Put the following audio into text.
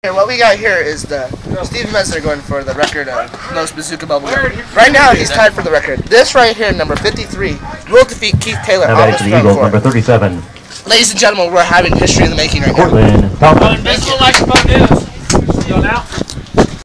Here, what we got here is the Steve Messner going for the record of most bazooka bubblegum. Right now, he's tied for the record. This right here, number 53, will defeat Keith Taylor on this front court. Number 37. Ladies and gentlemen, we're having history in the making right now. Portland. This looks like fun news. See you now.